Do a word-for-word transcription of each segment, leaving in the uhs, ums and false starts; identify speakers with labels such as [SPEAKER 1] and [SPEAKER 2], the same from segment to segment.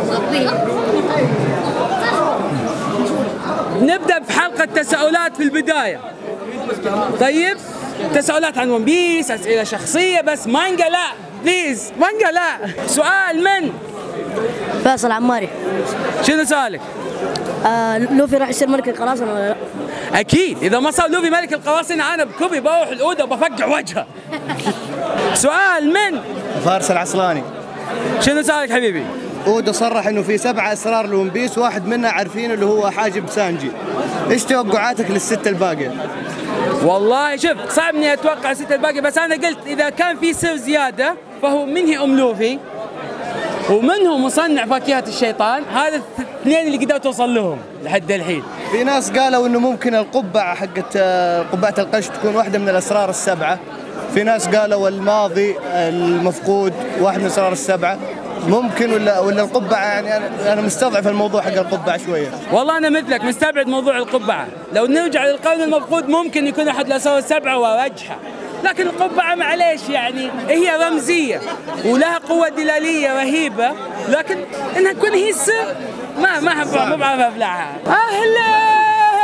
[SPEAKER 1] نبدأ بحلقة تساؤلات في البداية. طيب تساؤلات عن ون بيس، أسئلة شخصية بس، مانجا لا بليز، مانجا لا. سؤال من؟
[SPEAKER 2] فيصل عماري.
[SPEAKER 1] شنو سؤالك؟
[SPEAKER 2] آه لوفي راح يصير ملك القراصنة ولا لا؟
[SPEAKER 1] أكيد، إذا ما صار لوفي ملك القراصنة أنا بكوبي بروح الأوضة وبفقع وجهه. سؤال من؟
[SPEAKER 3] فارس العصلاني.
[SPEAKER 1] شنو سؤالك حبيبي؟
[SPEAKER 3] اودا صرح انه في سبع اسرار لون بيس، واحد منها عارفينه اللي هو حاجب سانجي. ايش توقعاتك للستة الباقية؟
[SPEAKER 1] والله شوف صعب اني اتوقع الستة الباقية، بس انا قلت اذا كان في سر زيادة فهو منهي ام لوفي ومنهم مصنع فاكهة الشيطان، هذا الاثنين اللي قدرت توصل لهم لحد الحين.
[SPEAKER 3] في ناس قالوا انه ممكن القبعة حقت قبعة القش تكون واحدة من الاسرار السبعة. في ناس قالوا الماضي المفقود واحد من الاسرار السبعة. ممكن ولا ولا القبعة؟ يعني انا انا مستضعف الموضوع حق القبعة شوية.
[SPEAKER 1] والله انا مثلك مستبعد موضوع القبعة، لو نرجع للقرن المفقود ممكن يكون احد الاسرار السبعة ووجهها، لكن القبعة معليش يعني هي رمزية ولها قوة دلالية رهيبة، لكن انها تكون هي السر ما ما ما بعرف ابلعها. اهلا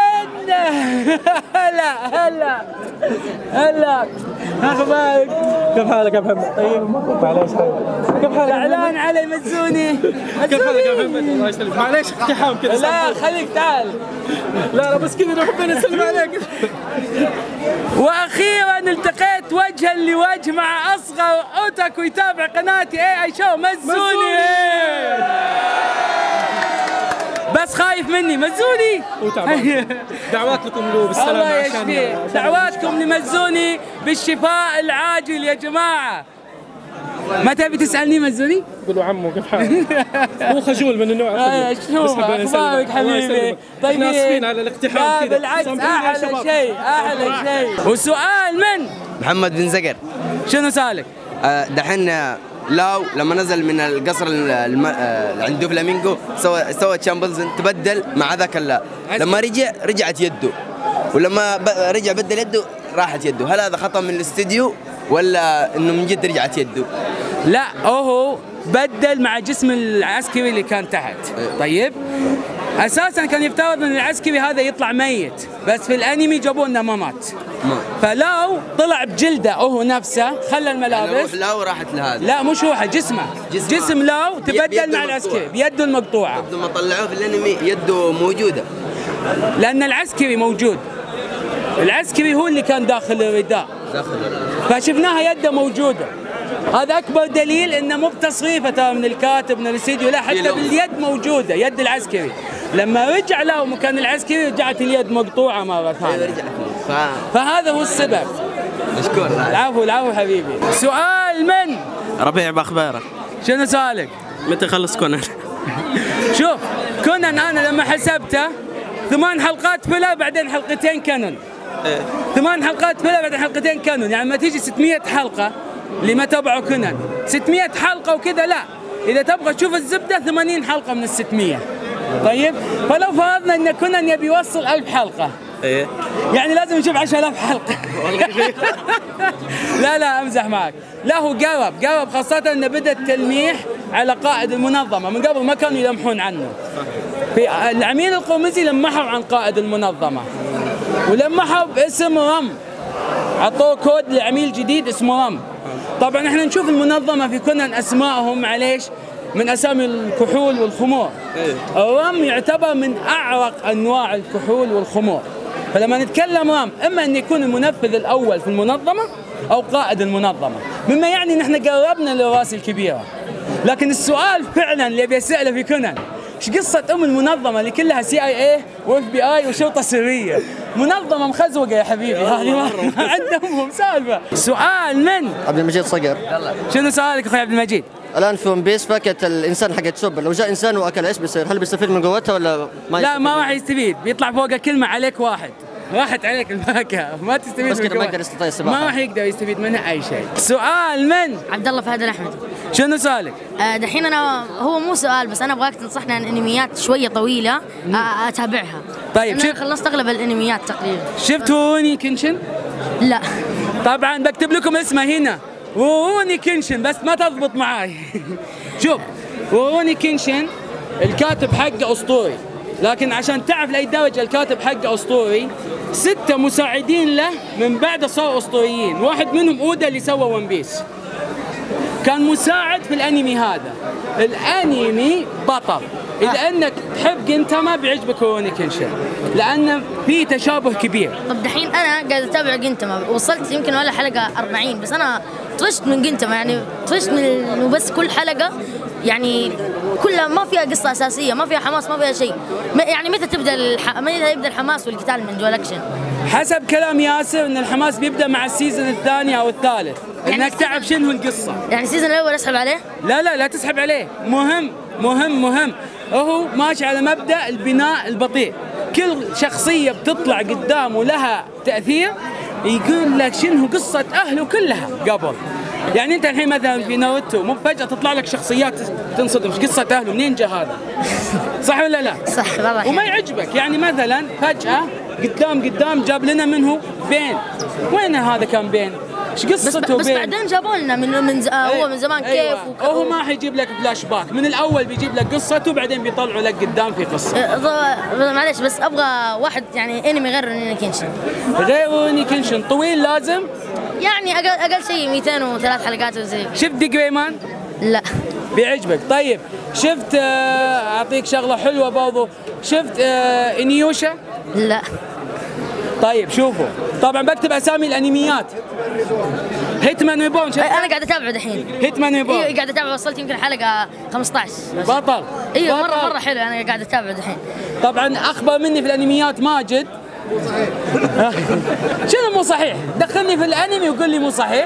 [SPEAKER 1] هلا هلا هلا اخبارك؟
[SPEAKER 4] كيف حالك يا محمد؟ طيب معليش كيف حالك؟
[SPEAKER 1] زعلان علي مزوني.
[SPEAKER 4] كيف حالك يا محمد؟ الله يسلمك. معليش اقتحام كذا.
[SPEAKER 1] لا خليك تعال.
[SPEAKER 4] لا لا بس كذا حبينا نسلم عليك.
[SPEAKER 1] واخيرا التقيت وجها لوجه مع اصغر اوتاكو يتابع قناتي اي اي شو مزوني. بس خايف مني مزوني.
[SPEAKER 4] دعوات لكم له بالسلامة.
[SPEAKER 1] الله يشفيه. دعواتكم لمزوني بالشفاء العاجل يا جماعة. ما تبي تسألني مزوني؟
[SPEAKER 4] قول له عمو كيف حالك؟ هو خجول من النوع.
[SPEAKER 1] آه شوف اخبارك حبيبي؟
[SPEAKER 4] طيب اسفين على الاقتحام.
[SPEAKER 1] لا بالعكس احلى شيء احلى شيء. وسؤال من؟
[SPEAKER 5] محمد بن زقر.
[SPEAKER 1] شنو سؤالك؟
[SPEAKER 5] دحين لاو لما نزل من القصر اللي عند فلامينغو سوى سوى تشامبلز تبدل مع ذاك لما رجع رجعت يده، ولما رجع بدل يده راحت يده. هل هذا خطأ من الاستديو ولا انه من جد رجعت يده؟
[SPEAKER 1] لا هو بدل مع جسم العسكري اللي كان تحت. طيب اساسا كان يفترض ان العسكري هذا يطلع ميت، بس في الانمي جابوه انه ما مات. فلاو طلع بجلده هو نفسه، خلى الملابس.
[SPEAKER 5] روح لاو راحت لهذا.
[SPEAKER 1] لا مش روحه، جسمه. جسمه. جسم لاو تبدل مع العسكري بيده المقطوعه.
[SPEAKER 5] لما طلعوه في الانمي يده موجوده.
[SPEAKER 1] لان العسكري موجود. العسكري هو اللي كان داخل الرداء.
[SPEAKER 5] داخل الرداء.
[SPEAKER 1] فشفناها يده موجوده. هذا اكبر دليل انه مو بتصريفه ترى من الكاتب من الاستديو، لا حتى باليد موجوده، يد العسكري. لما رجع له مكان العسكري رجعت اليد مقطوعه مره ثانيه. ف... فهذا هو السبب.
[SPEAKER 5] مشكور.
[SPEAKER 1] العفو العفو حبيبي. سؤال من؟
[SPEAKER 6] ربيع باخبارك.
[SPEAKER 1] شنو سؤالك؟
[SPEAKER 6] متى خلص كونان؟
[SPEAKER 1] شوف كونان انا لما حسبته ثمان حلقات فيلر بعدين حلقتين كانون.
[SPEAKER 6] ايه
[SPEAKER 1] ثمان حلقات فيلر بعدين حلقتين كانون، يعني ما تيجي ستمية حلقه اللي ما تبعوا كونان، ستمية حلقه وكذا لا، اذا تبغى تشوف الزبده ثمانين حلقه من الستمية. طيب فلو فرضنا ان كونان يبي يوصل ألف حلقه،
[SPEAKER 6] ايه
[SPEAKER 1] يعني لازم نشوف عشرة آلاف حلقه. لا لا امزح معك. لا هو قرب قرب، خاصه انه بدا التلميح على قائد المنظمه، من قبل ما كانوا يلمحون عنه. في العميل القرمزي لمحوا عن قائد المنظمه، ولمحوا باسم رم، عطوه كود لعميل جديد اسمه رم. طبعا احنا نشوف المنظمه في كونان اسمائهم معليش من اسامي الكحول والخمور. الرم يعتبر من اعرق انواع الكحول والخمور، فلما نتكلم رم اما ان يكون المنفذ الاول في المنظمه او قائد المنظمه، مما يعني ان احنا قربنا للراس الكبيره. لكن السؤال فعلا اللي ابي اساله في كونان، ايش قصه ام المنظمه اللي كلها سي اي اي واف بي اي وشرطه سريه؟ منظمه مخزوقه يا حبيبي، هذه ما عندهم سالفه. سؤال من؟
[SPEAKER 3] عبد المجيد صقر.
[SPEAKER 1] شنو سؤالك اخوي عبد المجيد؟
[SPEAKER 3] الان في ون بيس فاكهه الانسان حقت سوبر، لو جاء انسان واكل ايش بيصير؟ هل بيستفيد من قوتها ولا ما؟
[SPEAKER 1] لا ما راح يستفيد، بيطلع فوقه كلمه عليك واحد، راحت عليك الفاكهه، ما تستفيد
[SPEAKER 3] بس كذا ما يقدر يستطيع السباحه،
[SPEAKER 1] ما راح يقدر يستفيد منها اي شيء. سؤال من؟
[SPEAKER 2] عبد الله فهد الاحمد.
[SPEAKER 1] شنو سؤالك؟
[SPEAKER 2] آه دحين انا هو مو سؤال، بس انا ابغاك تنصحني عن انميات شويه طويله آه اتابعها.
[SPEAKER 1] طيب
[SPEAKER 2] شوف خلصت اغلب الانميات تقريبا.
[SPEAKER 1] شفت ووني كنشن؟
[SPEAKER 2] لا
[SPEAKER 1] طبعا بكتب لكم اسمه هنا، ووني كنشن، بس ما تضبط معاي. شوف ووني كنشن الكاتب حقه اسطوري، لكن عشان تعرف لاي درجه الكاتب حقه اسطوري، ستة مساعدين له من بعده صاروا اسطوريين، واحد منهم اودا اللي سوى ون بيس كان مساعد في الانمي هذا. الانمي بطل. اذا انك تحب جنتاما بيعجبك روني كنشن لانه في تشابه كبير.
[SPEAKER 2] طب دحين انا قاعد اتابع جنتاما، وصلت يمكن ولا حلقه أربعين، بس انا طفشت من جنتاما، يعني طفشت من انه بس كل حلقه يعني كلها ما فيها قصه اساسيه، ما فيها حماس، ما فيها شيء. يعني متى تبدا الح... متى يبدا الحماس والقتال من دول اكشن؟
[SPEAKER 1] حسب كلام ياسر ان الحماس بيبدا مع السيزون الثاني او الثالث،
[SPEAKER 2] يعني
[SPEAKER 1] انك تعرف شنو القصه.
[SPEAKER 2] يعني السيزون الاول اسحب عليه؟
[SPEAKER 1] لا لا لا تسحب عليه، مهم مهم مهم. هو ماشي على مبدا البناء البطيء، كل شخصيه بتطلع قدامه لها تاثير، يقول لك شنو قصه اهله كلها قبل. يعني انت الحين مثلا في ناروتو مو فجاه تطلع لك شخصيات تنصدم، ايش قصه اهله؟ منين جاء هذا؟ صح ولا لا؟
[SPEAKER 2] صح والله.
[SPEAKER 1] وما يعجبك، يعني مثلا فجاه قدام قدام جاب لنا منه بين، وين هذا كان بين؟ ايش قصته
[SPEAKER 2] بس, بس بعدين جابوا لنا من من ز...
[SPEAKER 1] أيوة.
[SPEAKER 2] هو من زمان كيف
[SPEAKER 1] أيوة.
[SPEAKER 2] وك...
[SPEAKER 1] هو ما حيجيب لك فلاش باك، من الاول بيجيب لك قصته وبعدين بيطلعوا لك قدام في قصه.
[SPEAKER 2] أه معلش بس ابغى واحد يعني انمي غير روني كنشن.
[SPEAKER 1] غير روني كنشن طويل لازم؟
[SPEAKER 2] يعني اقل اقل شيء مئتين وثلاث حلقات وزي.
[SPEAKER 1] شفت دي جريمان؟
[SPEAKER 2] لا.
[SPEAKER 1] بيعجبك. طيب شفت آه اعطيك شغله حلوه برضو، شفت آه انيوشا؟
[SPEAKER 2] لا.
[SPEAKER 1] طيب شوفوا، طبعا بكتب اسامي الانميات. هيتمان ريبورن شفت؟
[SPEAKER 2] انا قاعد اتابعه دحين.
[SPEAKER 1] هيتمان ريبورن
[SPEAKER 2] ايوه قاعد اتابعه، وصلت يمكن حلقه خمسة عشر.
[SPEAKER 1] بطل.
[SPEAKER 2] ايوه
[SPEAKER 1] بطل.
[SPEAKER 2] مره مره حلو، انا قاعد اتابعه دحين.
[SPEAKER 1] طبعا اخبر مني في الانميات ماجد. شنو مو صحيح؟ دخلني في الانمي وقول لي مو صحيح.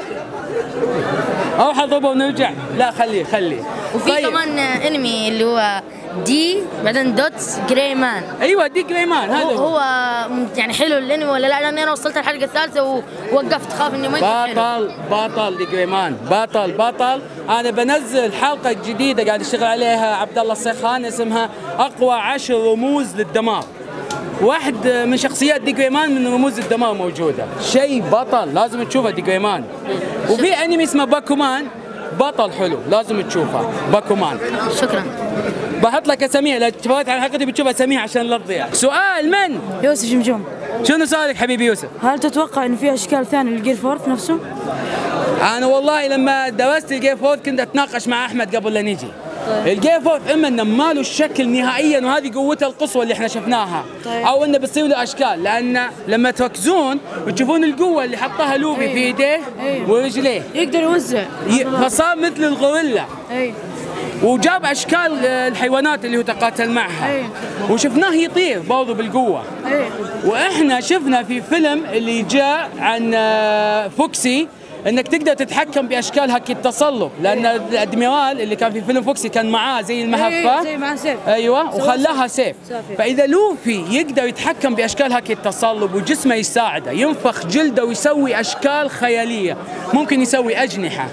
[SPEAKER 1] اروح اضربه ونرجع؟ لا خليه خليه.
[SPEAKER 2] وفي طيب. كمان انمي اللي هو دي بعدين دوت جراي مان.
[SPEAKER 1] ايوه دي جراي مان هذا
[SPEAKER 2] هو, هو يعني حلو الانمي ولا لا؟ لان انا وصلت الحلقه الثالثه ووقفت، خاف اني ما يكون حلو.
[SPEAKER 1] بطل بطل دي جراي مان، بطل بطل. انا بنزل حلقه جديده قاعد يشتغل عليها عبد الله الصيخان، اسمها اقوى عشر رموز للدمار. واحد من شخصيات دي جراي مان من رموز الدمار موجوده، شيء بطل لازم تشوفه دي جراي مان. وفي انمي اسمه باكومان، بطل حلو لازم تشوفه باكومان.
[SPEAKER 2] شكرا.
[SPEAKER 1] بحط لك اساميها، لو تفوت على حلقتي بتشوف اساميها عشان لا تضيع. سؤال من؟
[SPEAKER 7] يوسف جمجوم.
[SPEAKER 1] شنو سؤالك حبيبي يوسف؟
[SPEAKER 7] هل تتوقع انه في اشكال ثانيه للجير فورث نفسه؟
[SPEAKER 1] انا والله لما درست الجير فورث كنت اتناقش مع احمد قبل لا نيجي. طيب. الجير فورث اما انه ما له الشكل نهائيا وهذه قوته القصوى اللي احنا شفناها، طيب. او انه بتصير له اشكال، لان لما تركزون بتشوفون القوه اللي حطها لوبي أيه. في يديه أيه. ورجليه
[SPEAKER 7] يقدر يوزع
[SPEAKER 1] ي... فصار مثل الغوريلا
[SPEAKER 7] أيه.
[SPEAKER 1] وجاب اشكال الحيوانات اللي هو تقاتل معها أيه. وشفناه يطير برضه بالقوه أيه. واحنا شفنا في فيلم اللي جاء عن فوكسي انك تقدر تتحكم باشكال هاك التصلب، لان الادميرال اللي كان في فيلم فوكسي كان معاه زي المهفه
[SPEAKER 7] زي معاه سيف
[SPEAKER 1] ايوه وخلاها سيف. فاذا لوفي يقدر يتحكم باشكال هاك التصلب وجسمه يساعده، ينفخ جلده ويسوي اشكال خياليه، ممكن يسوي اجنحه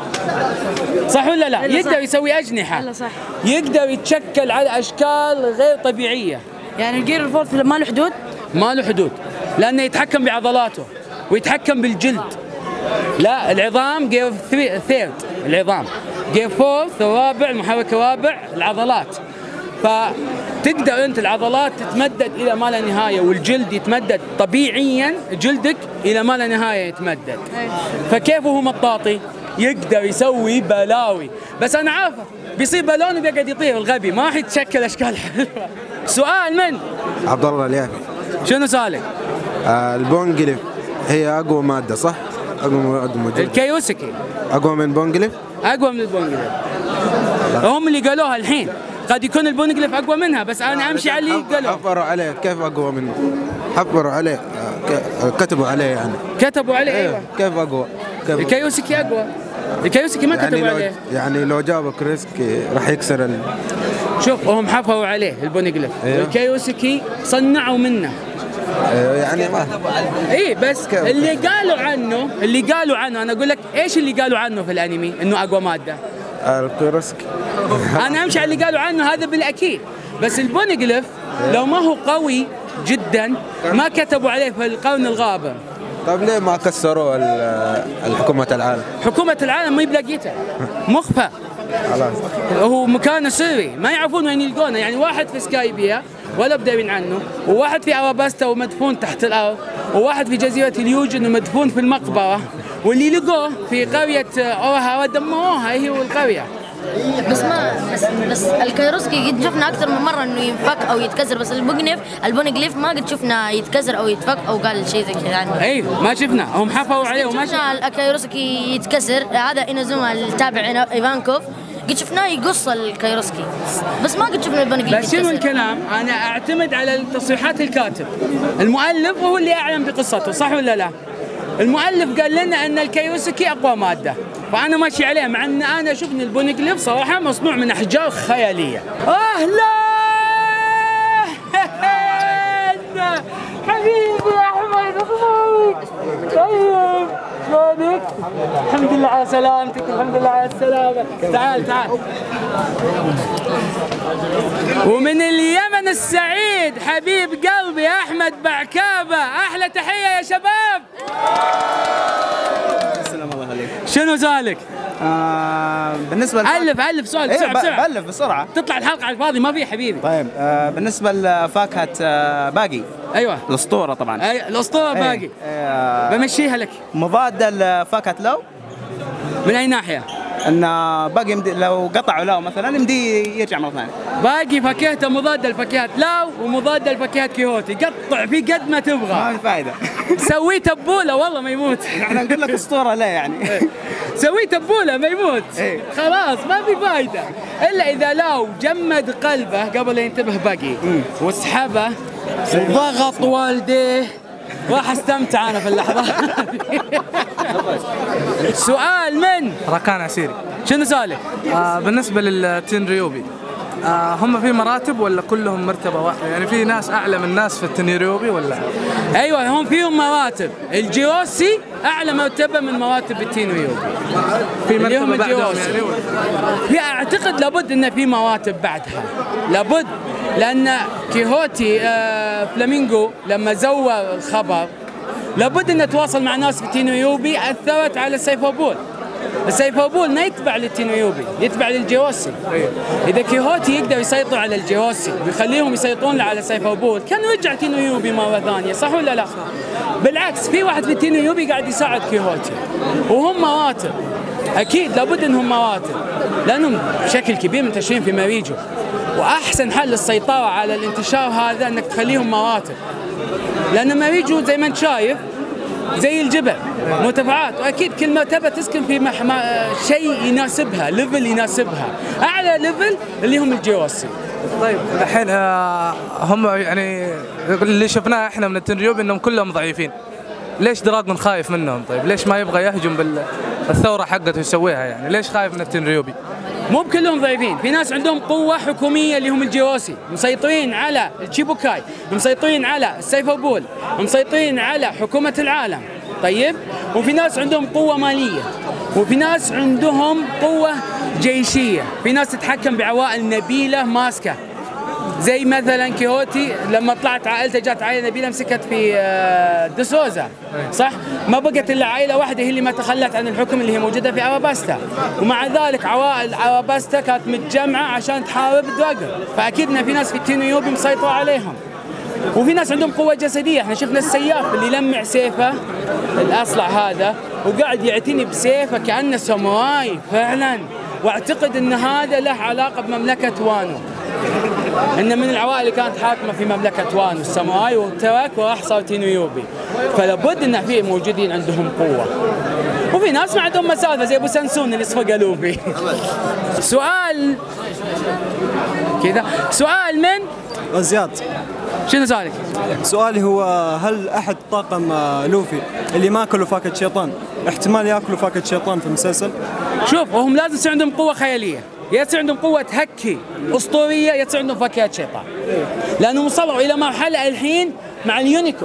[SPEAKER 1] صح ولا لا؟ يقدر يسوي اجنحه،
[SPEAKER 7] صح.
[SPEAKER 1] يقدر يتشكل على اشكال غير طبيعيه.
[SPEAKER 7] يعني الجير فورث ما له حدود؟
[SPEAKER 1] ما له حدود، لانه يتحكم بعضلاته ويتحكم بالجلد. لا العظام جير ثيرد، العظام جير فورث الرابع، المحرك الرابع العضلات. فتقدر انت العضلات تتمدد الى ما لا نهايه، والجلد يتمدد طبيعيا، جلدك الى ما لا نهايه يتمدد. فكيف هو مطاطي؟ يقدر يسوي بلاوي، بس انا عارفه بيصير بالون وبيقعد يطير الغبي، ما راح يتشكل اشكال حلوه. سؤال من؟
[SPEAKER 8] عبد الله اليافي.
[SPEAKER 1] شنو سؤالك؟
[SPEAKER 8] آه البونجليف هي اقوى ماده صح؟ اقوى ماده موجوده.
[SPEAKER 1] الكيوسكي
[SPEAKER 8] اقوى من البونجليف؟
[SPEAKER 1] اقوى من البونجليف. هم اللي قالوها الحين، قد يكون البونجليف اقوى منها، بس انا امشي على اللي قالوه.
[SPEAKER 8] حفروا عليه كيف اقوى منه؟ حفروا عليه كتبوا عليه يعني.
[SPEAKER 1] كتبوا عليه ايوه.
[SPEAKER 8] كيف اقوى؟ كيف
[SPEAKER 1] الكيوسكي اقوى. الكيوسكي ما
[SPEAKER 8] يعني
[SPEAKER 1] كتبوا عليه.
[SPEAKER 8] يعني لو جابوا كريسك راح يكسر ال...
[SPEAKER 1] شوف هم حفروا عليه البونجليف. أيوه. الكيوسكي صنعوا منه.
[SPEAKER 8] أيوه يعني ما
[SPEAKER 1] اي بس كيف. اللي قالوا عنه اللي قالوا عنه انا اقول لك ايش اللي قالوا عنه في الانمي انه اقوى ماده.
[SPEAKER 8] الكريسك.
[SPEAKER 1] انا امشي على اللي قالوا عنه هذا بالاكيد، بس البونجليف لو ما هو قوي جدا ما كتبوا عليه في القرن الغابر.
[SPEAKER 8] طيب ليه ما كسروا الحكومة العالم؟
[SPEAKER 1] حكومة العالم ما بلاقيتها، مخفى
[SPEAKER 3] خلاص.
[SPEAKER 1] هو مكانه سري ما يعرفون وين يلقونه، يعني واحد في سكايبيا ولا بداوين عنه، وواحد في اراباستا ومدفون تحت الارض، وواحد في جزيره اليوجن ومدفون في المقبره، واللي لقوه في قريه اوها ودمروها هي والقريه.
[SPEAKER 2] بس ما بس بس الكيروسكي قد شفنا اكثر من مره انه ينفك او يتكسر، بس البونجليف البونجليف ما قد شفنا يتكسر او يتفك او قال شيء زي كذا عنه.
[SPEAKER 1] ايوه ما شفنا، هم حفروا عليه وما
[SPEAKER 2] شفنا الكيروسكي يتكسر. هذا انوزوما التابع ايفانكوف قد شفناه يقص الكيروسكي، بس ما قد شفنا البونجليف
[SPEAKER 1] بس شنو الكلام؟ انا اعتمد على تصريحات الكاتب، المؤلف هو اللي اعلم بقصته، صح ولا لا؟ المؤلف قال لنا ان الكيروسكي اقوى ماده، فانا ماشي عليه، مع ان انا اشوف ان البونجليف صراحه مصنوع من احجار خياليه. اهلا حبيبي يا احمد، اخبارك؟ طيب شلونك؟ الحمد لله على سلامتك، الحمد لله على السلامه. تعال تعال. ومن اليمن السعيد حبيب قلبي احمد بعكابه، احلى تحيه يا شباب.
[SPEAKER 9] السلام الله عليك.
[SPEAKER 1] شنو سؤالك؟
[SPEAKER 9] آه بالنسبه
[SPEAKER 1] لفاك... الف الف سؤال بسرعه
[SPEAKER 9] إيه
[SPEAKER 1] بسرعه.
[SPEAKER 9] بألف بسرعه
[SPEAKER 1] تطلع الحلقه على الفاضي ما في حبيبي.
[SPEAKER 9] طيب آه بالنسبه لفاكهه آه باقي.
[SPEAKER 1] ايوه
[SPEAKER 9] الاسطوره طبعا.
[SPEAKER 1] أي الاسطوره
[SPEAKER 9] أيه.
[SPEAKER 1] باقي.
[SPEAKER 9] آه
[SPEAKER 1] بمشيها لك.
[SPEAKER 9] مضاده لفاكهه لو؟
[SPEAKER 1] من اي ناحيه؟
[SPEAKER 9] ان باقي يمدي لو قطعوا لو مثلا يمدي يرجع مره ثانيه.
[SPEAKER 1] باقي فاكهته مضاده لفاكهه لاو ومضاده لفاكهه كيهوتي، قطع فيه قد ما تبغى.
[SPEAKER 9] ما في فائده.
[SPEAKER 1] سويه تبوله والله ما يموت.
[SPEAKER 9] احنا نقول لك اسطوره ليه يعني؟
[SPEAKER 1] سويه تبوله ما يموت.
[SPEAKER 9] ايه.
[SPEAKER 1] خلاص ما في فائده الا اذا لاو جمد قلبه قبل لا ينتبه باقي وسحبه وضغط والديه، راح استمتع انا في اللحظه. سؤال من
[SPEAKER 4] ركان عسيري.
[SPEAKER 1] شنو سؤالك؟
[SPEAKER 4] آه بالنسبه للتين ريوبي، آه هم في مراتب ولا كلهم مرتبه واحده؟ يعني في ناس اعلى من ناس في التين ريوبي ولا؟
[SPEAKER 1] ايوه هم فيهم مراتب، الجيوسي اعلى مرتبه من مراتب التين ريوبي.
[SPEAKER 4] في مرتبه بعدهم يعني؟
[SPEAKER 1] في اعتقد لابد ان في مراتب بعدها، لابد، لان كيهوتي آه فلامينغو لما زور الخبر لابد انه تواصل مع ناس في التينويوبي اثرت على السيفوبول. السيفوبول ما يتبع للتينويوبي، يتبع للجيوسي. اذا كيهوتي يقدر يسيطر على الجيوسي ويخليهم يسيطرون على السيفوبول كان رجع تينويوبي مره ثانيه، صح ولا لا؟ بالعكس في واحد في التينويوبي قاعد يساعد كيهوتي وهم مراتب، اكيد لابد انهم مراتب لانهم بشكل كبير منتشرين في ماريجو، واحسن حل للسيطره على الانتشار هذا انك تخليهم مراتب، لان ماريجو زي ما انت شايف زي الجبل مرتفعات، واكيد كل مرتبه تسكن في محما شيء يناسبها، ليفل يناسبها، اعلى ليفل اللي هم الجيوسي.
[SPEAKER 4] طيب الحين آه هم يعني اللي شفناه احنا من التنريوبي انهم كلهم ضعيفين، ليش دراغون خايف منهم؟ طيب ليش ما يبغى يهجم بالثوره حقته يسويها يعني؟ ليش خايف من التنريوبي؟
[SPEAKER 1] مو بكلهم ضعيفين، في ناس عندهم قوة حكومية اللي هم الجيوسي، مسيطرين على الشيبوكاي، مسيطرين على السيفوبول، مسيطرين على حكومة العالم، طيب؟ وفي ناس عندهم قوة مالية، وفي ناس عندهم قوة جيشية، في ناس تتحكم بعوائل نبيلة ماسكة، زي مثلا كيهوتي لما طلعت عائلته جات عائله نبيله مسكت في دسوزا، صح؟ ما بقت الا عائله واحده هي اللي ما تخلت عن الحكم اللي هي موجوده في اراباستا، ومع ذلك عوائل اراباستا كانت متجمعه عشان تحارب دراغون، فاكيد ان في ناس في التينويوبي مسيطره عليهم. وفي ناس عندهم قوه جسديه، احنا شفنا السياف اللي لمع سيفه الاصلع هذا وقاعد يعتني بسيفه كانه ساموراي فعلا، واعتقد ان هذا له علاقه بمملكه وانو، إن من العوائل اللي كانت حاكمة في مملكة وانو الساموراي وترك وراح صار تينويوبي، فلابد إن في موجودين عندهم قوة. وفي ناس ما عندهم مسافة زي أبو سنسون اللي صفق لوفي. سؤال كذا، سؤال من
[SPEAKER 10] زياد.
[SPEAKER 1] شنو سؤالك؟
[SPEAKER 10] سؤالي هو هل أحد طاقم لوفي اللي ما أكلوا فاكهة شيطان احتمال يأكلوا فاكهة شيطان في المسلسل؟
[SPEAKER 1] شوف هم لازم يصير عندهم قوة خيالية، يصير عندهم قوة هكي أسطورية، يصير عندهم فاكهة شيطان، لأنهم وصلوا إلى مرحلة الحين مع اليونيكو،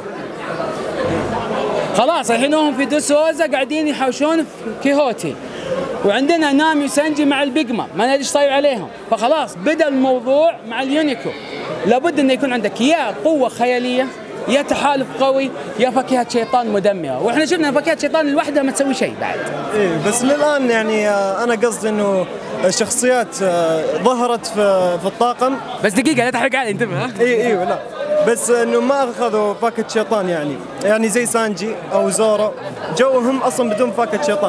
[SPEAKER 1] خلاص الحين هم في دوسوزا قاعدين يحوشون في كيهوتي، وعندنا نامي وسانجي مع البيجما ما ندري ايش صاير عليهم، فخلاص بدأ الموضوع مع اليونيكو، لابد انه يكون عندك يا قوة خيالية يا تحالف قوي يا فاكهة شيطان مدمرة، واحنا شفنا فاكهة شيطان لوحدها ما تسوي شيء بعد.
[SPEAKER 10] ايه بس للآن يعني انا قصدي انه شخصيات آه، ظهرت في, في الطاقم.
[SPEAKER 1] بس دقيقه لا تحرق علي، انتبه. ها
[SPEAKER 10] اي اي لا بس انه ما اخذوا فاكهه شيطان، يعني يعني زي سانجي او زورو جوهم اصلا بدون فاكهه شيطان.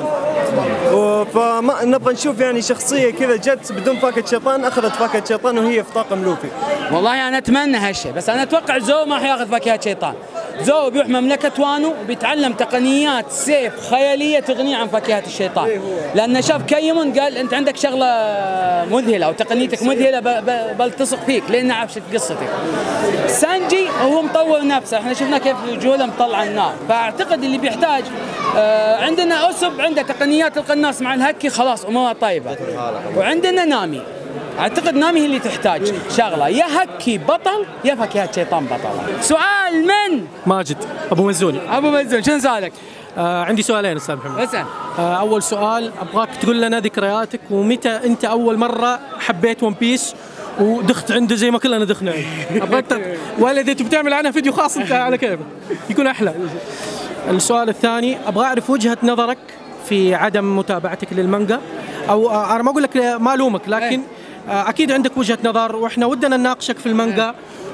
[SPEAKER 10] فما نبغى نشوف يعني شخصيه كذا جت بدون فاكهه شيطان اخذت فاكهه شيطان وهي في طاقم لوفي.
[SPEAKER 1] والله انا اتمنى هالشيء، بس انا اتوقع زو ما حياخذ فاكهه شيطان. زو بيروح مملكة وانو وبيتعلم تقنيات سيف خيالية تغنيه عن فاكهة الشيطان، لأنه شاف كيمون قال أنت عندك شغلة مذهلة أو تقنيتك مذهلة بل تثق فيك لأن عارف قصتك. سانجي هو مطور نفسه، احنا شفنا كيف جوله مطلع النار، فأعتقد اللي بيحتاج آه عندنا أسب عنده تقنيات القناص مع الهكي خلاص أمورها طيبة، وعندنا نامي. اعتقد نامي هي اللي تحتاج شغله، يا هكي بطل يا فاكهه شيطان بطل. سؤال من
[SPEAKER 11] ماجد ابو مزوني.
[SPEAKER 1] ابو مزون، شنو سؤالك؟
[SPEAKER 11] آه عندي سؤالين استاذ محمد.
[SPEAKER 1] اسال.
[SPEAKER 11] آه اول سؤال ابغاك تقول لنا ذكرياتك، ومتى انت اول مره حبيت ون بيس ودخت عنده زي ما كلنا دخنا عنده. ابغاك ولا اذا تبي تعمل عنها فيديو خاص انت على كيفك يكون احلى. السؤال الثاني ابغى اعرف وجهه نظرك في عدم متابعتك للمانجا، او آه انا ما اقول لك ما الومك لكن اكيد عندك وجهه نظر واحنا ودنا نناقشك في المانجا،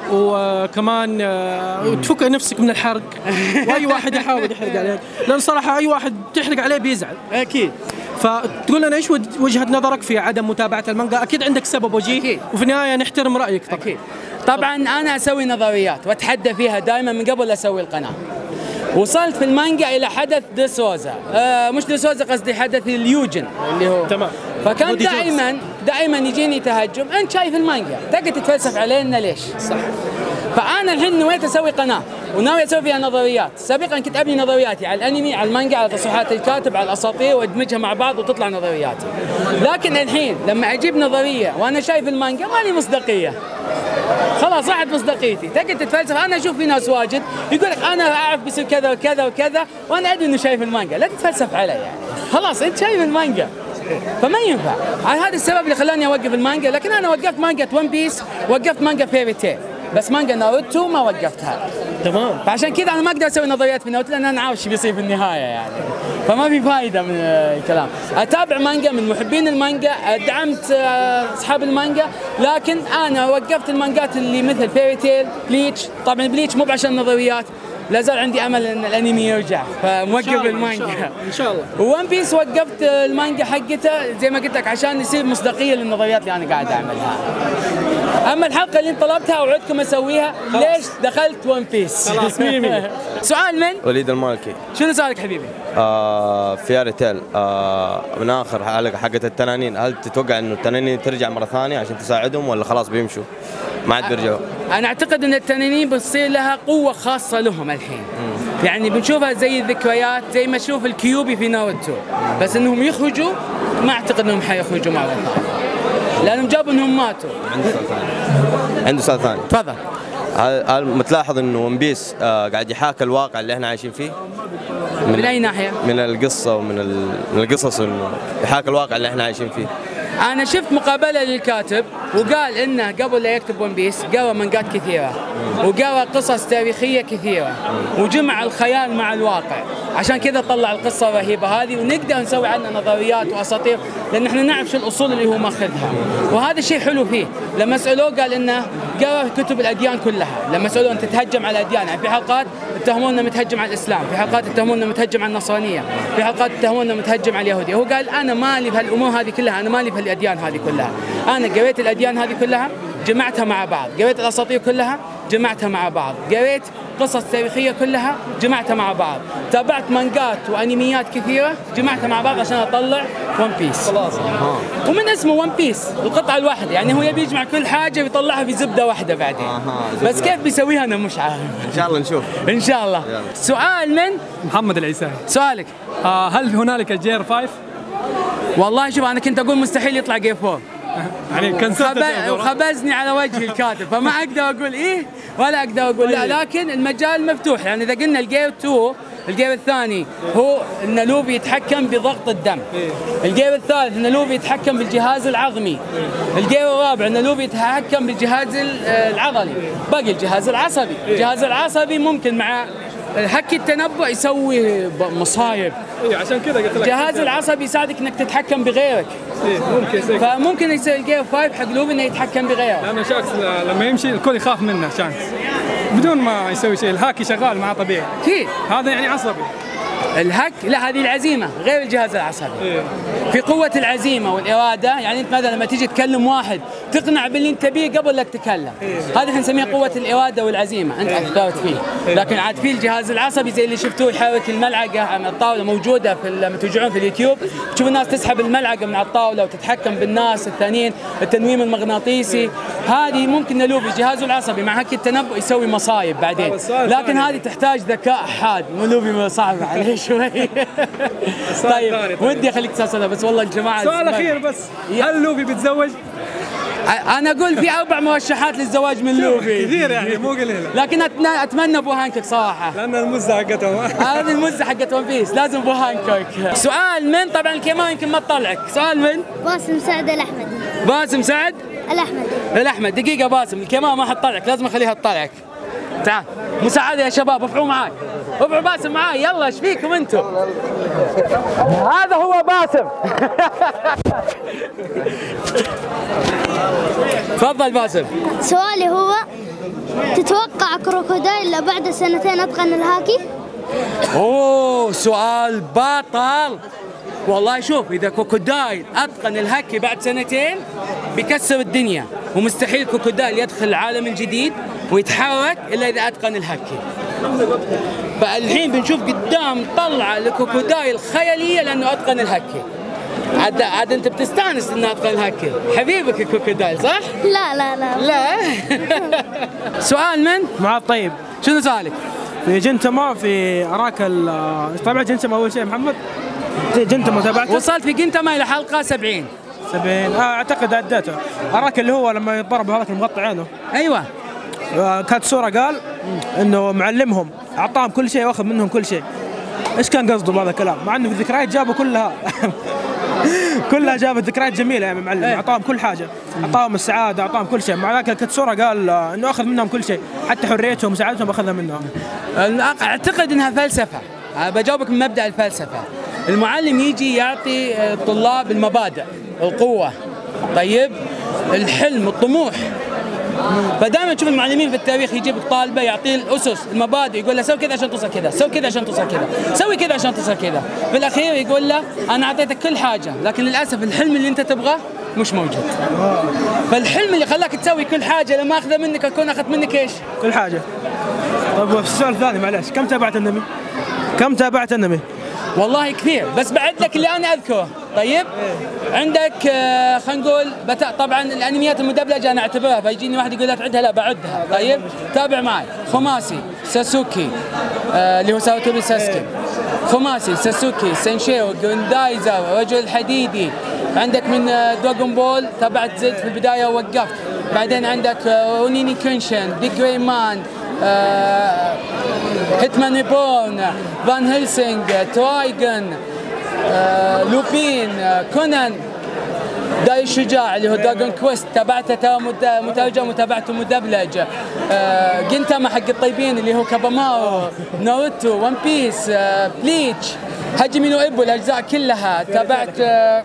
[SPEAKER 11] وكمان تفك نفسك من الحرق واي واحد يحاول يحرق عليك، لان صراحه اي واحد تحرق عليه بيزعل
[SPEAKER 1] اكيد.
[SPEAKER 11] فتقول لنا ايش وجهه نظرك في عدم متابعه المانجا، اكيد عندك سبب وجيه، وفي النهايه نحترم رايك طبعا.
[SPEAKER 1] اكيد. طبعا انا اسوي نظريات واتحدى فيها دائما من قبل اسوي القناه. وصلت في المانجا الى حدث ديسوزا، آه مش ديسوزا قصدي حدث اليوجن اللي هو
[SPEAKER 11] تمام.
[SPEAKER 1] فكان دائما دائما يجيني تهجم، انت شايف المانجا تقدر تتفلسف علينا ليش؟ صح. فانا الحين نويت اسوي قناه وناوي اسوي فيها نظريات، سابقا كنت ابني نظرياتي على الانمي، على المانجا، على تصريحات الكاتب، على الاساطير وادمجها مع بعض وتطلع نظرياتي. لكن الحين لما اجيب نظريه وانا شايف المانجا ما لي مصداقيه. خلاص راحت مصداقيتي، تقدر تتفلسف. انا اشوف في ناس واجد يقول لك انا اعرف بيصير كذا وكذا وكذا وانا ادري انه شايف المانجا، لا تتفلسف علي يعني. خلاص انت شايف المانجا فما ينفع. على هذا السبب اللي خلاني اوقف المانجا، لكن انا وقفت مانجا ون بيس، وقفت مانجا فيري تيل، بس مانجا ناروتو ما وقفتها.
[SPEAKER 11] تمام.
[SPEAKER 1] فعشان كذا انا ما اقدر اسوي نظريات في ناروتو لان انا عارف ايش بيصير في النهايه يعني. فما في فائده من الكلام. اتابع مانجا من محبين المانجا، دعمت اصحاب المانجا، لكن انا وقفت المانجات اللي مثل فيري تيل، بليتش. طبعا بليتش مو عشان النظريات، لا زال عندي امل ان الانمي يرجع، فموقف المانجا
[SPEAKER 11] ان شاء الله.
[SPEAKER 1] وون بيس وقفت المانجا حقته زي ما قلت لك عشان يصير مصداقيه للنظريات اللي انا قاعد اعملها. اما الحلقه اللي انت طلبتها وعدتكم اسويها، ليش دخلت ون بيس؟
[SPEAKER 11] خلاص مية مية.
[SPEAKER 1] سؤال من؟
[SPEAKER 12] وليد المالكي.
[SPEAKER 1] شنو سؤالك حبيبي؟
[SPEAKER 12] آه فيري تيل، آه من اخر حلقه حقت التنانين، هل تتوقع انه التنانين ترجع مره ثانيه عشان تساعدهم ولا خلاص بيمشوا؟ ما عاد بيرجعوا.
[SPEAKER 1] انا اعتقد ان التنانين بتصير لها قوه خاصه لهم الحين. مم. يعني بنشوفها زي الذكريات، زي ما تشوف الكيوبي في ناروتو، بس انهم يخرجوا ما اعتقد انهم حيخرجوا مره ثانيه لانهم جابوا انهم ماتوا.
[SPEAKER 12] عنده سؤال ثاني. عنده سؤال ثاني.
[SPEAKER 1] تفضل.
[SPEAKER 12] هل هل متلاحظ انه ون بيس آه قاعد يحاكي الواقع اللي احنا عايشين فيه؟
[SPEAKER 1] من, من اي ناحيه؟
[SPEAKER 12] من القصه ومن من القصص انه يحاكي الواقع اللي احنا عايشين فيه.
[SPEAKER 1] أنا شفت مقابلة للكاتب وقال إنه قبل لا يكتب ون بيس قرأ مانجات كثيرة وقرأ قصص تاريخية كثيرة وجمع الخيال مع الواقع، عشان كذا طلع القصة الرهيبة هذه، ونقدر نسوي عنها نظريات وأساطير لأن احنا نعرف شو الأصول اللي هو ماخذها. وهذا الشيء حلو فيه. لما سألوه قال إنه قرأ كتب الأديان كلها. لما سألوه أنت تتهجم على الأديان، يعني في حلقات اتهمونا متهجم على الإسلام، في حلقات اتهمونا متهجم على النصرانية، في حلقات اتهمونا متهجم على اليهودية. هو قال أنا مالي بهالأمور هذه كلها، أنا مالي بهالأديان هذه كلها. أنا قريت الأديان هذه كلها جمعتها مع بعض، قريت الأساطير كلها جمعتها مع بعض، قريت قصص تاريخية كلها جمعتها مع بعض، تابعت مانجات وأنميات كثيرة جمعتها مع بعض عشان أطلع ون بيس. خلاص. ومن اسمه ون بيس القطعة الواحدة، يعني هو يبي يجمع كل حاجة ويطلعها في زبدة واحدة بعدين. بس كيف بيسويها أنا مش عارف.
[SPEAKER 12] إن شاء الله نشوف.
[SPEAKER 1] إن شاء الله. يلا. سؤال من
[SPEAKER 13] محمد العيساوي.
[SPEAKER 1] سؤالك.
[SPEAKER 13] آه هل هنالك جير فايف؟
[SPEAKER 1] والله شوف أنا كنت أقول مستحيل يطلع جير فور.
[SPEAKER 13] يعني كنسلت
[SPEAKER 1] وخبزني على وجه الكاتب، فما اقدر اقول ايه ولا اقدر اقول لا، لكن المجال مفتوح. يعني اذا قلنا الجير اثنين، الجير الثاني هو ان لوفي يتحكم بضغط الدم، الجير الثالث ان لوفي يتحكم بالجهاز العظمي، الجير الرابع ان لوفي يتحكم بالجهاز العضلي، باقي الجهاز العصبي. الجهاز العصبي ممكن مع الهكي التنبؤ يسوي مصايب.
[SPEAKER 13] اي عشان كذا قلت لك
[SPEAKER 1] الجهاز العصبي يساعدك انك تتحكم بغيرك.
[SPEAKER 13] ايه ممكن يصير.
[SPEAKER 1] فممكن يصير الجير خمسة حق لوفي انه يتحكم بغيره.
[SPEAKER 13] لانه شخص لما يمشي الكل يخاف منه شانس بدون ما يسوي شيء، الهاكي شغال معاه طبيعي.
[SPEAKER 1] اكيد.
[SPEAKER 13] هذا يعني عصبي.
[SPEAKER 1] الهك لا، هذه العزيمه غير الجهاز العصبي.
[SPEAKER 13] إيه.
[SPEAKER 1] في قوه العزيمه والاراده، يعني انت مثلا لما تيجي تكلم واحد تقنع باللي انت بيه قبل لك تكلم.
[SPEAKER 13] إيه.
[SPEAKER 1] هذا احنا نسميه قوه الاراده والعزيمه، انت اثرت فيه.
[SPEAKER 13] إيه.
[SPEAKER 1] لكن عاد في الجهاز العصبي زي اللي شفتوه يحرك الملعقه عن الطاوله، موجوده في لما ترجعون في اليوتيوب تشوف الناس تسحب الملعقه من على الطاوله وتتحكم بالناس الثانيين، التنويم المغناطيسي. هذه ممكن نلوفي جهازه العصبي مع هكي التنبؤ يسوي مصايب بعدين، لكن هذه تحتاج ذكاء حاد. مو لوفي صعب عليه شوي. طيب ودي اخليك تسال بس والله الجماعه.
[SPEAKER 13] سؤال اخير بس، هل لوفي بيتزوج؟
[SPEAKER 1] انا اقول في اربع مرشحات للزواج من لوفي.
[SPEAKER 13] كثير يعني مو قليل.
[SPEAKER 1] لكن اتمنى ابو هانكوك صراحه،
[SPEAKER 13] لان المزه حقتهم.
[SPEAKER 1] هذه المزه حقت ون بيس لازم ابو هانكوك. سؤال من طبعا الكاميرا يمكن ما تطلعك. سؤال من
[SPEAKER 14] باسم سعد الاحمدي.
[SPEAKER 1] باسم سعد
[SPEAKER 14] الاحمدي.
[SPEAKER 1] الاحمد. دقيقه باسم، الكاميرا ما حتطلعك، لازم اخليها تطلعك. تعال مساعده يا شباب، ارفعوا معاي، ارفعوا باسم معاي، يلا ايش فيكم انتم؟ هذا هو باسم. تفضل باسم.
[SPEAKER 14] سؤالي هو، تتوقع كروكودايل بعد سنتين اتقن الهاكي؟
[SPEAKER 1] اوه سؤال بطل والله. شوف، اذا كروكودايل اتقن الهاكي بعد سنتين بيكسر الدنيا، ومستحيل كروكودايل يدخل العالم الجديد ويتحرك الا اذا اتقن الهاكي. فالحين بنشوف قدام طلعه لكروكودايل خياليه لانه اتقن الهاكي. عاد عاد انت بتستانس انه اتقن الهاكي، حبيبك الكروكودايل صح؟
[SPEAKER 14] لا لا لا
[SPEAKER 1] لا. سؤال من؟
[SPEAKER 15] معاذ طيب.
[SPEAKER 1] شنو سؤالك؟
[SPEAKER 15] في جنتما في اراكل، طبعا جنتما اول شيء محمد. جنتما تابعته؟
[SPEAKER 1] وصلت في جنتما الى حلقه سبعين.
[SPEAKER 15] سبعين آه اعتقد عديته. اراكل اللي هو لما يتضرب هذاك المغطى عينه.
[SPEAKER 1] ايوه.
[SPEAKER 15] كانت صورة قال انه معلمهم اعطاهم كل شيء واخذ منهم كل شيء. ايش كان قصده بهذا الكلام؟ مع انه في الذكريات جابوا كلها كلها جابت ذكريات جميله يا معلم. اعطاهم كل حاجه، اعطاهم السعاده، اعطاهم كل شيء. مع ذلك كانت صورة قال انه اخذ منهم كل شيء، حتى حريتهم وسعادتهم اخذها منهم.
[SPEAKER 1] اعتقد انها فلسفه. بجاوبك من مبدا الفلسفه. المعلم يجي يعطي الطلاب المبادئ، القوه، طيب الحلم، الطموح. فدائما تشوف المعلمين في التاريخ يجيب الطالبه يعطيه الاسس، المبادئ، يقول له سوي كذا عشان توصل كذا، سوي كذا عشان توصل كذا، سوي كذا عشان توصل كذا. في الاخير يقول له انا اعطيتك كل حاجه، لكن للاسف الحلم اللي انت تبغاه مش موجود. فالحلم اللي خلاك تسوي كل حاجه لما اخذه منك اكون اخذت منك ايش؟
[SPEAKER 15] كل حاجه. طيب السؤال الثاني معلش، كم تابعت النمي؟ كم تابعت النمي؟
[SPEAKER 1] والله كثير، بس بعد لك اللي انا اذكره. طيب عندك آه خلينا نقول طبعا الانميات المدبلجه انا اعتبرها، فيجيني واحد يقول لا تعدها، لا بعدها. طيب تابع معي. خماسي، ساسوكي آه اللي هو ساوتوبي ساسكي، خماسي، ساسوكي، سينشيو، جوندايزر، رجل الحديدي. عندك من آه دراغون بول تابعت زد في البدايه ووقفت. بعدين عندك آه اونيني كونشن، بيج جراي مان، آه هيتمان ريبورن، فان هيلسينج، ترايجن، آه لوبين، آه كونان، داي الشجاع اللي هو دراجون كويست تابعته ترى مترجم وتابعته مدبلج. آه جنتاما حق الطيبين اللي هو كابامارو، ناروتو، ون بيس، آه بليتش، هاجيمي نو ايبو الاجزاء كلها تابعت. آه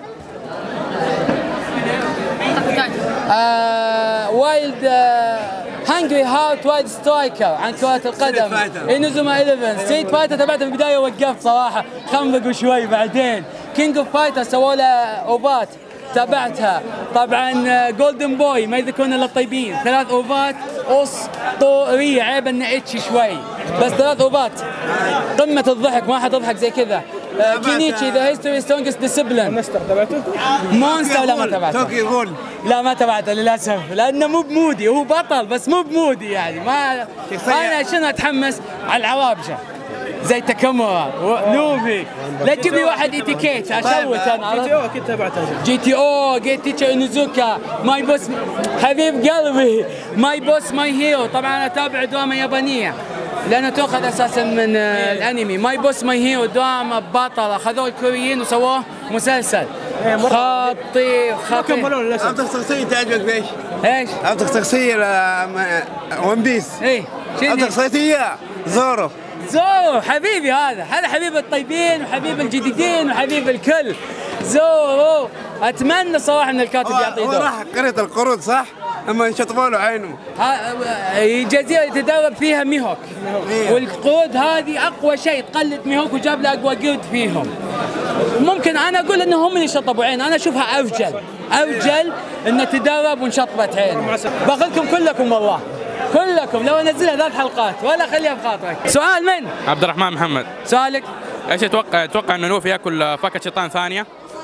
[SPEAKER 1] آه وايلد آه هانجري هارت وايد سترايكر عن كرة القدم، انوزوما إحداشر، ستريت فايتر تبعته في البداية وقفت صراحة، خنبق شوي. بعدين كينج اوف فايتر سووا له اوفات تابعتها. طبعا جولدن بوي ما يذكرون الا الطيبين، ثلاث اوفات اسطورية، عيب انه اتش شوي بس ثلاث اوفات قمة الضحك، ما حد يضحك زي كذا. كينيتشي ذا هيستوري سترونجست ديسبلين.
[SPEAKER 15] مونستر تابعته؟
[SPEAKER 1] مونستر لا ما تابعته.
[SPEAKER 15] توكيو غول
[SPEAKER 1] لا ما تابعته للاسف، لانه مو بمودي، هو بطل بس مو بمودي يعني. ما انا شنو اتحمس على العوابشه زي تاكامورا لوفي. لا تجيب لي واحد ايتيكيت اشوت انا.
[SPEAKER 15] جي تي او اكيد تابعته.
[SPEAKER 1] جي تي او، جيت تيتشر انوزوكا، ماي بوس حبيب قلبي، ماي بوس ماي هيرو. طبعا انا اتابع دراما يابانيه لانه تاخذ اساسا من الانمي. ماي بوس ماي هيرو دراما بطل، اخذوه الكوريين وسووه مسلسل خطير خطير.
[SPEAKER 16] افضل شخصيه تعجبك بايش؟
[SPEAKER 1] ايش؟
[SPEAKER 16] افضل شخصيه ون بيس.
[SPEAKER 1] ايه
[SPEAKER 16] افضل شخصيه زورو.
[SPEAKER 1] زورو حبيبي، هذا هذا حبيب الطيبين وحبيب الجديدين وحبيب الكل. زورو اتمنى صراحه ان الكاتب يعطيه دور.
[SPEAKER 8] هو راح قرية القرود صح؟ لما انشطبوا له عينه.
[SPEAKER 1] جزيره يتدرب فيها ميهوك، والقرود هذه اقوى شيء، تقلد ميهوك وجاب له اقوى قرد فيهم. ممكن انا اقول انهم هم اللي شطبوا عينه، انا اشوفها ارجل ارجل انه تدرب وانشطبت عينه. باخذكم كلكم والله كلكم، لو انزلها ثلاث حلقات ولا خليها بخاطرك. سؤال من؟
[SPEAKER 16] عبد الرحمن محمد.
[SPEAKER 1] سؤالك؟
[SPEAKER 16] ايش تتوقع تتوقع انه لوفي ياكل فاكهة شيطان ثانية؟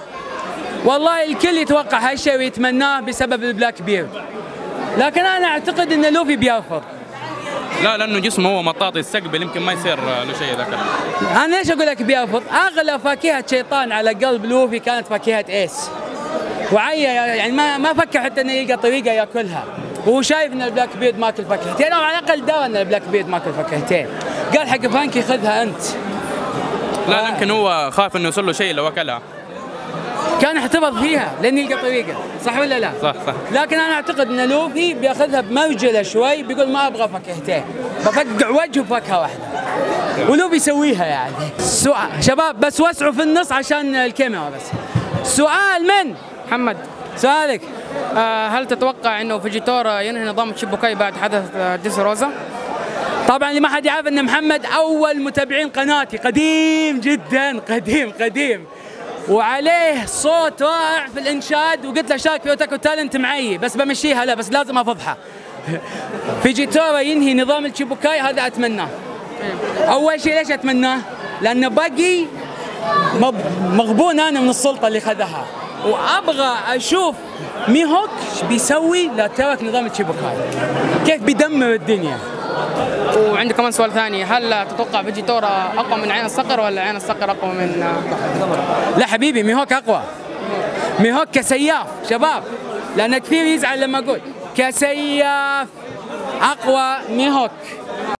[SPEAKER 1] والله الكل يتوقع هالشيء ويتمناه بسبب البلاك بيرد، لكن انا اعتقد ان لوفي بيرفض.
[SPEAKER 16] لا لانه جسمه هو مطاطي يستقبل، يمكن ما يصير له شيء ذاك.
[SPEAKER 1] انا ليش اقول لك بيرفض؟ اغلى فاكهه شيطان على قلب لوفي كانت فاكهه ايس، وعيا يعني ما ما فكر حتى انه يلقى طريقه ياكلها، وهو شايف ان البلاك بيرد ماكل فاكهتين، او على الاقل درى ان البلاك بيرد ماكل فاكهتين، قال حق فرانكي خذها انت.
[SPEAKER 16] لا آه. يمكن هو خاف انه يوصل له شيء لو اكلها،
[SPEAKER 1] كان احتفظ فيها لين يلقى طريقه، صح ولا لا؟
[SPEAKER 16] صح صح.
[SPEAKER 1] لكن انا اعتقد ان لوفي بياخذها بمرجله شوي، بيقول ما ابغى فاكهتين، بفقع وجهه بفاكهه واحده، ولوفي يسويها يعني. سؤال شباب بس وسعوا في النص عشان الكاميرا بس. سؤال من؟
[SPEAKER 17] محمد.
[SPEAKER 1] سؤالك؟
[SPEAKER 17] آه هل تتوقع انه فيجيتورا ينهي نظام تشيبوكاي بعد حدث ديسروزا؟
[SPEAKER 1] طبعا اللي ما حد يعرف ان محمد اول متابعين قناتي، قديم جدا قديم قديم، وعليه صوت رائع في الانشاد، وقلت له شارك في اوتاكو تالنت معي، بس بمشيها لا بس لازم افضحها. فيجيتورا ينهي نظام التشيبوكاي، هذا اتمناه. اول شيء ليش اتمناه؟ لانه باقي مغبون انا من السلطه اللي خذها، وابغى اشوف ميهوك ايش بيسوي لا ترك نظام التشيبوكاي، كيف بيدمر الدنيا.
[SPEAKER 17] وعندي كمان سؤال ثاني، هل تتوقع فيجيتورا اقوى من عين الصقر ولا عين الصقر اقوى من؟
[SPEAKER 1] لا حبيبي ميهوك اقوى. ميهوك كسياف شباب، لان كثير يزعل لما اقول كسياف اقوى ميهوك.